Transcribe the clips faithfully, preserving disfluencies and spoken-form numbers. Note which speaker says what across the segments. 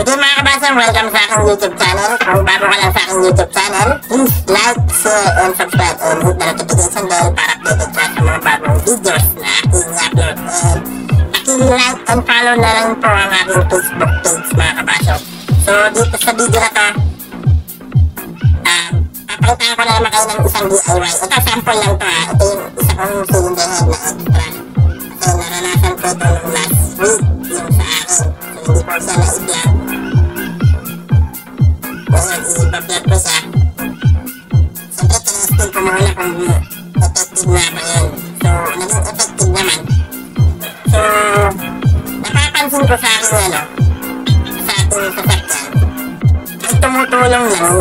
Speaker 1: Okay mga kabasang, welcome sa aking YouTube channel. Kung bago ka lang sa aking YouTube channel, please like, share, and subscribe and hit the notification bell para updated ka sa mga bagong videos na aking upload. And paki-like and follow na lang po ang aking Facebook page mga kabasang. So dito sa video na to, um, papalitan ko na naman kayo ng isang D I Y. Ito sample lang to ha. Ito yung isa kong cylinder head na extra. Kasi naranasan ko ito nung last week yung sa akin. So hindi po siya na-i-vlog. Ngayon, i-vlog ko siya. Siyempre, tinesting ko muna kung effective na ba yun. So, naging effective naman. So, napapansin ko sa akin, ano, sa ating sasakyan, ay tumutulong lang.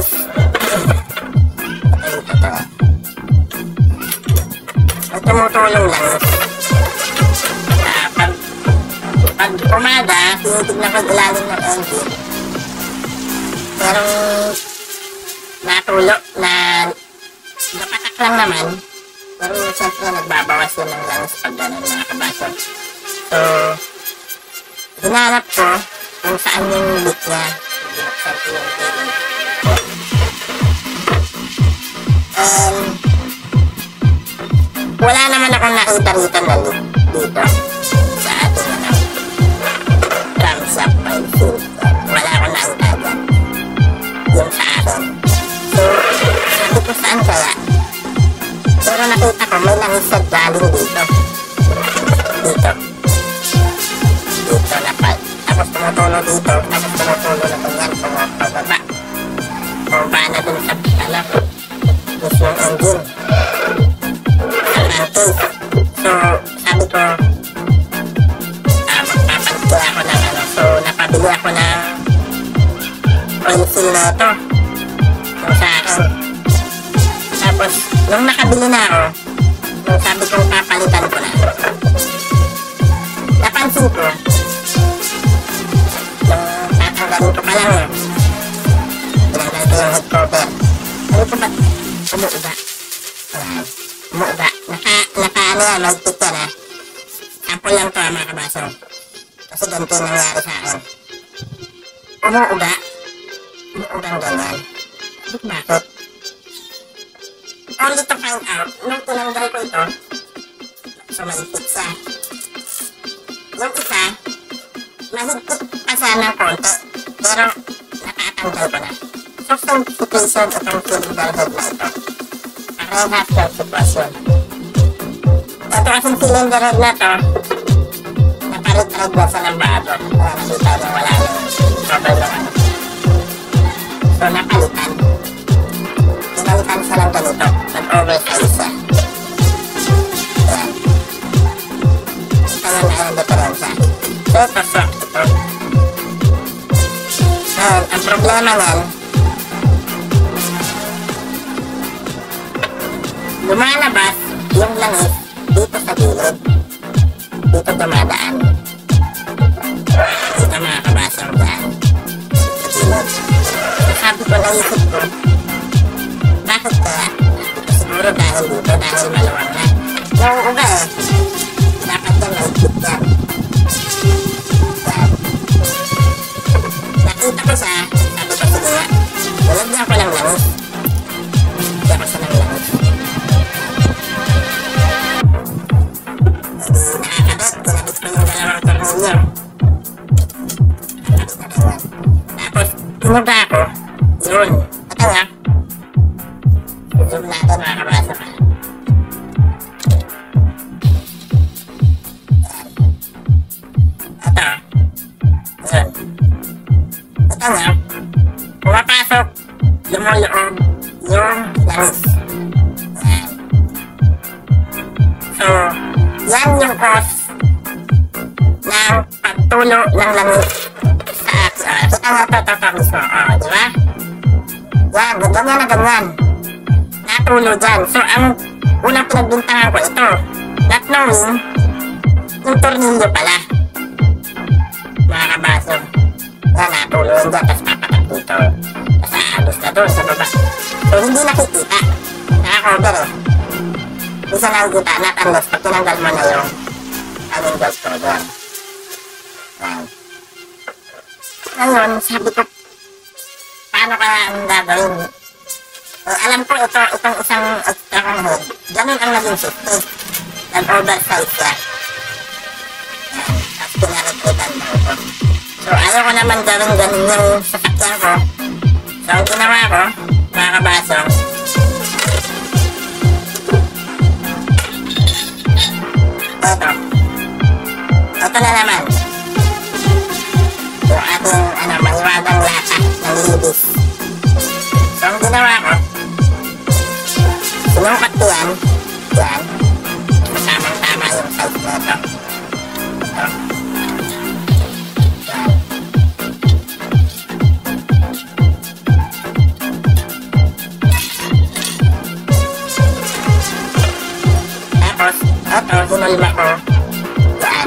Speaker 1: Ay tumutulong lang. Uh, pag, pag umaga, tinitignan ko ilalim ng engine. Merong natulo na napatak lang naman. Pero siyempre nagbabawas yun ng langis pag gano'n mga kabasong. So, hinanap ko kung saan yung leak niya. Binuksan ko yung bearing. And wala naman akong nakita rito na leak dito sa ating ano, crankshaft oil seal. Wala akong nakita dyan. Yung sa akin. So, sabi ko saan kaya? Pero nakita ko may nangisag galing dito. Dito. Dito na pa. Tapos tumutulo dito. Tapos tumutulo na ganyan. Pumapababa. Pumaba na dun sa ano. Mismong engine. Sa crankcase. So, sabi ko, ah, magpapanti ako ng ano. So, napabili ako ng oil seal na ito. Yung sa akin. Tapos, nung nakabili na ako, nung sabi kong papalitan ko na, napansin ko, nung tatanggalin ko pa lang eh, tinanggal ko yung head cover. Sabi ko ba't umuuga? Umuuga. Naka, naka ano yan, magtik yan ha. Sample lang to mga kabaso. Kasi ganito yung nangyari sa akin. Umuuga. Umuugang ganyan. Bakit bakit? Only to find out, nung tinanggal ko ito, so mahigpit siya. Yung isa, mahigpit pa siya ng konti, pero nakatanggal ko na. So, simplification itong cylinder head na ito. Parehas yung sitwasyon. Ito kasing cylinder head na to, naparit-red na sa lambado. Kaya nakita niya wala yung trouble na ano. So, napalitan. Pinalitan siya lang ganito. Nag-oversize siya. Ayan. Ito yung na yung diferensya. So, ito soft ito. So, ang problema yan, lumalabas yung langis dito sa gilid. Dito dumadaan. Dito mga kabasang dyan. Sa gilid. Sabi ko, naisip ko, bakit kaya? Siguro dahil dito, dahil maluwag na. Nauuga eh. Dapat yan, naikip yan. Yan. Nakita ko siya, sabi ko, sige nga, nalagyan ko lang langis. Lagyan ko siya ng langis. Hindi nakakabit, tinabit ko yung dalawang tornilyo. Tapos, tinuga ako, yun. Ito nga. Zoom natin mga kabasa ka. Ito. Yun. Ito nga. Pumapasok. Lumuloob yung langis. Yan. So, yan yung cause ng pagtulo ng langis sa action. Kita nga ito, ito, ito mismo. O, di ba? Yan, ganyan na ganyan. Natulo dyan. So, ang unang pinagbintangan ko ito. Not knowing, yung tornilyo pala. Mga kabaso. Yan, natulo yun dyan. Tapos papatak dito. Tapos aagos na doon sa baba. So, hindi nakikita. Nakakover eh. Hindi siya nakikita. Not unless pag tinanggal mo na yung anong ghost cover. Yan. Ngayon, sabi ko, paano kaya ang gagawin? So, alam ko ito, itong isang extra kong head. Ganun ang naging safety. Nag-oversize siya. Tapos pinaragpitan mo ito. So, ayaw ko naman gawin ganun yung sasakyan ko. So, ang ginawa ko, mga kabasong, ito. Ito na naman. Yung ating, ano, maliwagang lata ng libis. So, ang ginawa ko, sinukat ko yan, yan, tamang-tama yung size na ito. Ito. Yan. Tapos, ito, hinulma ko, yan.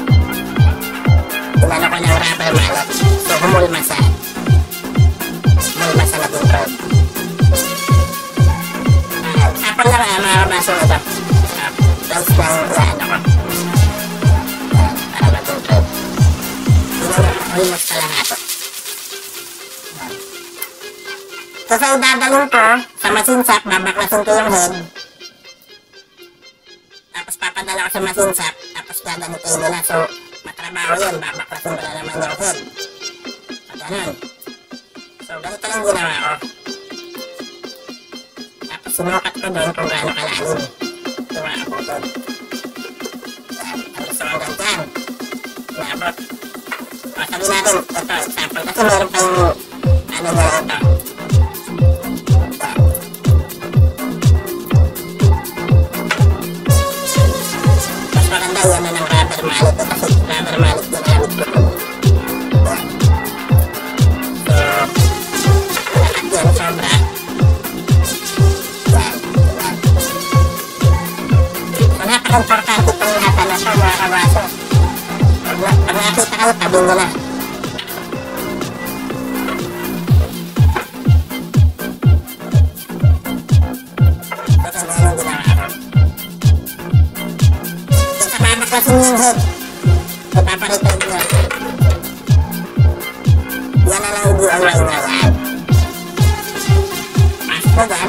Speaker 1: Inano ko ng rubber mallet. So, humulma sa, humulma sa naging thread. Tapos lang ah, mga kabasong ito. Tapos lang, ano ko. Para naging thread. Hulmas pa lang ito. So, sa idadalhin ko, sa machine shop, babaklasin ko yung head. Tapos papadala ko sa machine shop, tapos gaganitin nila. So, matrabaho yun, babaklasin ko na naman yung head. So, ganun. So, ganito lang ginawa ko. Tapos sinukat ko doon kung gaano kalalim. Tuwa ako doon. Yan, ang gusto kong ganyan. Inaabot. O, sabi natin, ito, example, kasi meron pa yung, ano na ito. Mas maganda yan na ng rubber mallet ito kasi rubber mallet ginamit ko ito. So, lahat yan sobra. Yan, yan. So, napaka-importante itong lahat na ito mga kabaso. Pag nakita kayo, tabi nyo na. So, ganyan yung ginawa ko. So, sa babaklasin yung head, ipaparecord nyo. Yan na lang i-D I Y nyo yan. Pasok mo dyan.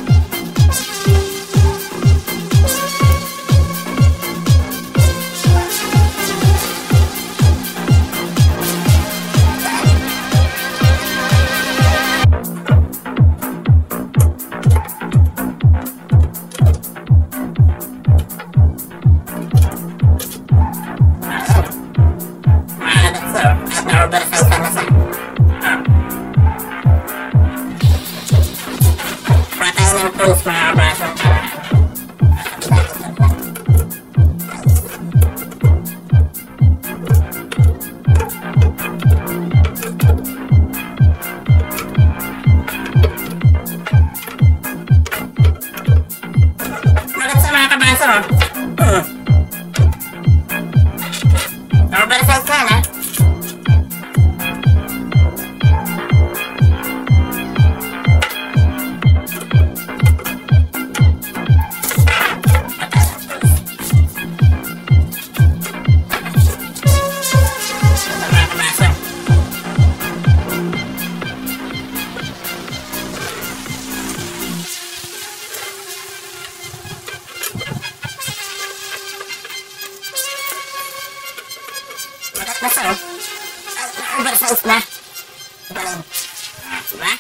Speaker 1: Nasa o? Na-oversize na. Ito lang. Ah, diba?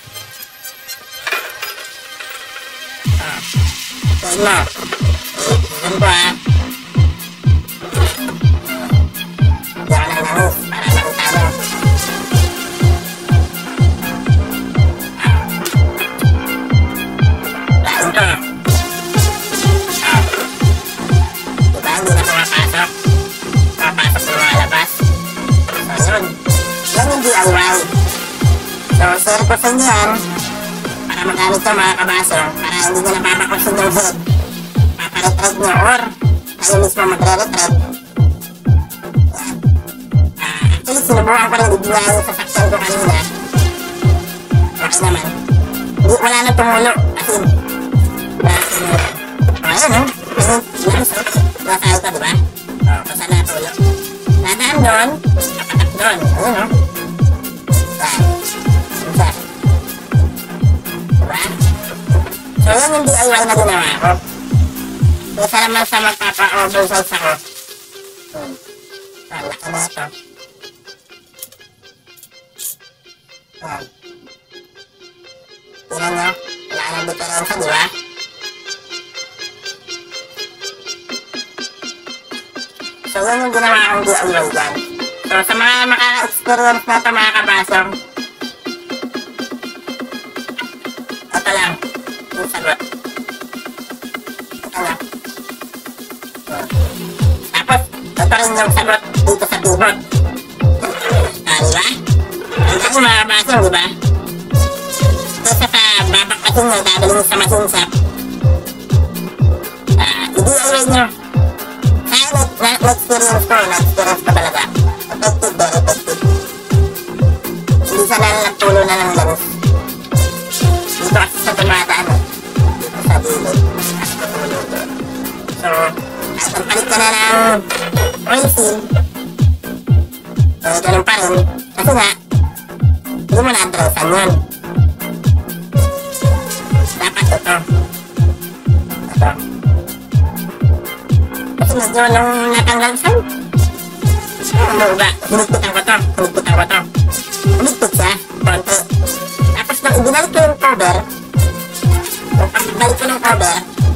Speaker 1: Ah. Ito mo. Ito mo ah. Hindi ako nang nangus para makita mo. Ah. Lain ko. Ah. Diba hindi na pumapasok? Papasok sa mga labas. Yun. Yan yung D I Y. So, share ko sa inyo yan para magamit ito mga kabaso para hindi nyo napapakusin yung head. Paparetread nyo or kayo mismo magre-retread. Uh, actually, sinubukan ko rin i-D I Y sa section ko kanina. Okay naman. Hindi, wala na tumulo. As in, wala na tumulo. O, ayun o. Ayun, so, nasa ito, diba? O, kung saan natulo. Nadaan doon, kapatak doon. Ayun o. Isa. Diba? So yun yung D I Y na ginawa ko. Kesa naman sa magpapa-oversize ako. Hmm. Ah, laki na ito. Yan. Tingnan nyo. Wala ka ng diferensya, di ba? So yun yung ginawa kong D I Y dyan. So sa mga makaka-experience na ito mga kabasong, ito lang yung sagot. Ito lang. Tapos ito rin yung sagot dito sa bihot. Ah, diba? Ang dami mga kabasong, diba? Kesa sa babakpasin nyo, dadaling sa masinsap. Ah, i-D I Y nyo. Na-experience ko, na-experience ko talaga. Effective, very effective. Hindi sana nagtulo na ng langis. Dito kasi sa tumataan eh. Dito sa dilid. So, at nagpalit ka na ng oil seal. Eh, ganun pa rin. Kasi nga, hindi mo na-addressan yun. Dapat ito. Ito. Kasi medyo nung natanggal siya, ano ba, hinigpitan ko to, hinigpitan ko to. Hinigpit siya, konti. Tapos nung ibinalik ko yung cover, nung pagbalik ko ng cover,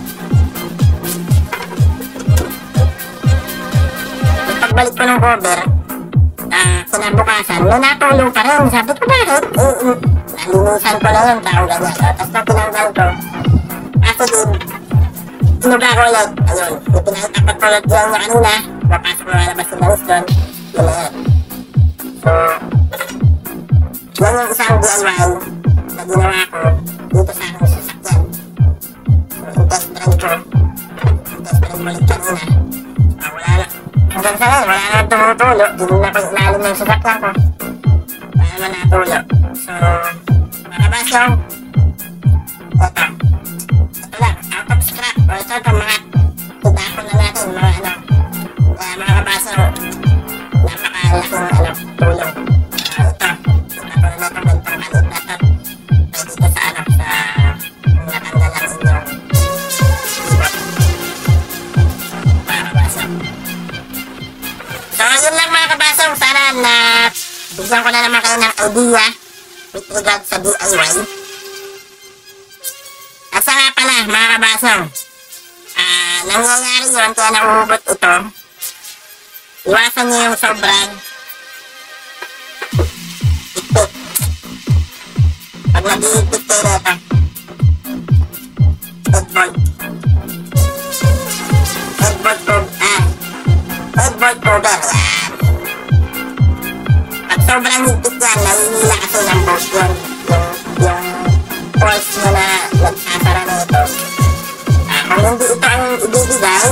Speaker 1: nung pagbalik ko ng cover, uh, kinabukasan, may natulong pa rin. Sabi ko, bakit? Eh, nalinisan ko lang yung tao ganyan. Tapos nung pinanggal ko, kaso din, sinuga ko ulit, ayun, ipinakitapat ko ulit yung kanina, mapasok na malabas yung langis doon, yun na yun. So, yan yung isang D I Y na ginawa ko dito sa aking sasakyan. So, yung test drive ko, yung test drive mo ulit kanina, ah, wala na, hanggang sa ngayon, wala na tumutulo, hindi na ko ilalim ng sasakyan ko, wala naman natulo. So, mga basong, ito. Ito lang, out of scrap. O ito, ito mga tudako na natin, mga ano, kaya mga kabasong, napakalaking ano, tulong. Uh, ito, tudako na natin, bentang kalit na ito. Pwede ito sa ano, sa natanggal lang inyong ibot. Mga kabasong. So, yun lang mga kabasong, sana na bigyan ko na naman kayo ng idea with regard sa D I Y. Asa nga pala mga kabasong, ah, nangyayari yun kaya nauubot ito. Iwasan nyo yung sobrang ikpit. Pag nag-iikpit kayo nito, headboard. Headboard cover, ah, headboard cover, yan. Pag sobrang higpit yan, nahihila kasi ng bolt yun. Yung, yung force mo na nagsasara na ito. Uh, kung hindi ito ang ibibigay,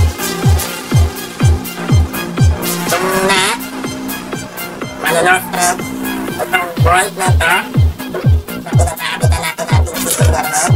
Speaker 1: itong nut, malulong thread, itong bolt na ito, na pinakakabitan natin natin si Fingerhead.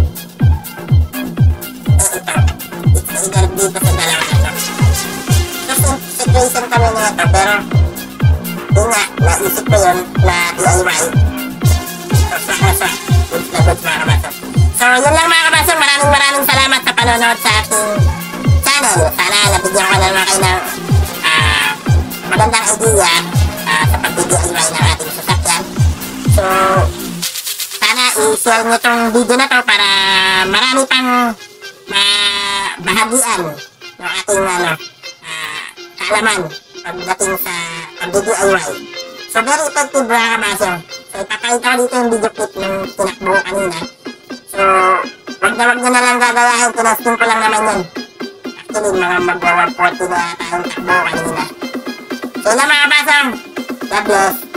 Speaker 1: Eh ito, it's either dito sa dalawa na ito. So, situation kami na ito, pero yun nga, naisip ko yun na D I Y. So, sa goods na goods mga kabasong. So, yun lang mga kabasong. Maraming maraming salamat sa panonood sa ating channel. Sana nabigyan ko na naman kayo ng uh, magandang idea uh, sa pag-D I Y ng ating sasakyan. So, sana i-share nyo itong video na to para marami pang mabahagian ng ating ano, uh, kaalaman pagdating sa pag-D I Y. So, very effective mga kabasong. So, ipapakita ko dito yung video clip ng tinakbo ko kanina. So, wag na wag na na lang gagayahin. Tinasting ko lang naman yun. Actually, mga magwa one forty na tayong takbo ko kanina. So, na mga kabasong. God bless.